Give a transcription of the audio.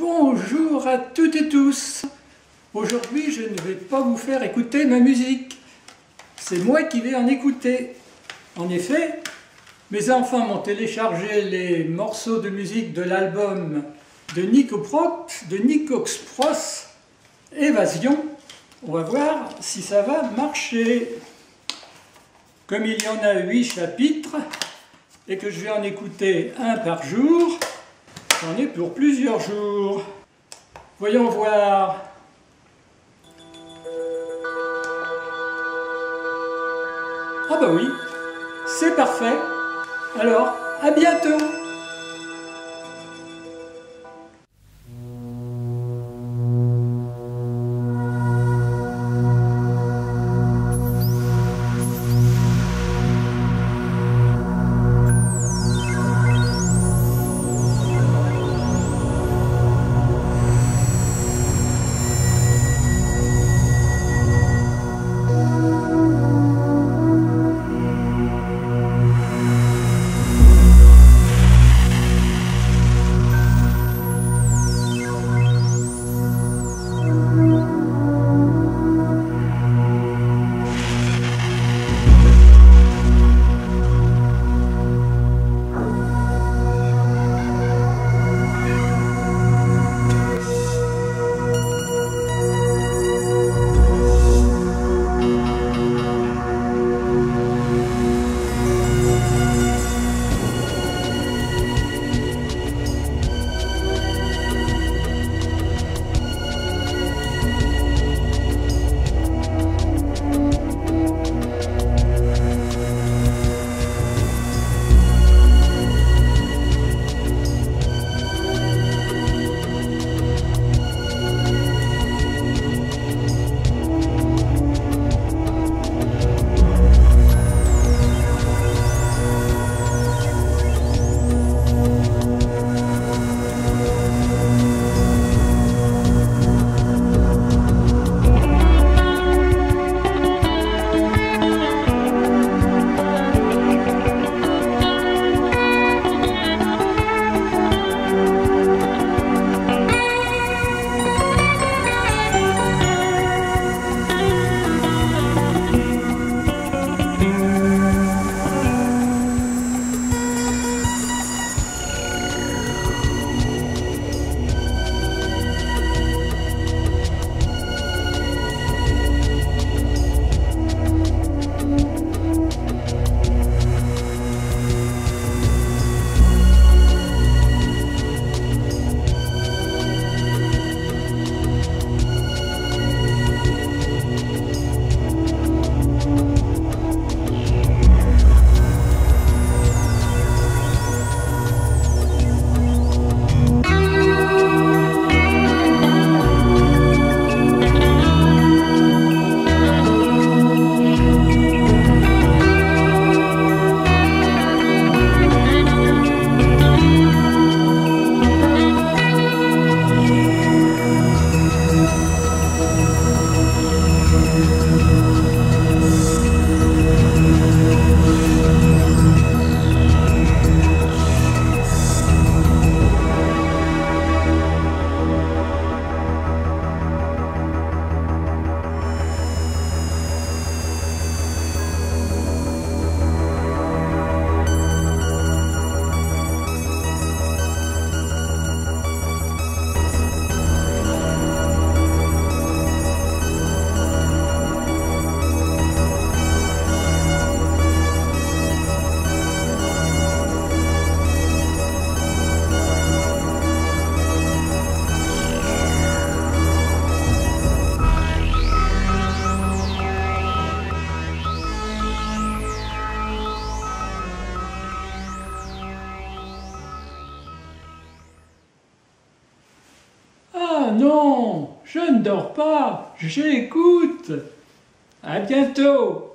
Bonjour à toutes et tous. Aujourd'hui, je ne vais pas vous faire écouter ma musique. C'est moi qui vais en écouter. En effet, mes enfants m'ont téléchargé les morceaux de musique de l'album de Nico Proct, de Nicox Pros, Évasion. On va voir si ça va marcher. Comme il y en a 8 chapitres et que je vais en écouter un par jour, j'en ai pour plusieurs jours. Voyons voir. Ah bah oui, c'est parfait. Alors, à bientôt. Ah non, je ne dors pas, j'écoute. À bientôt.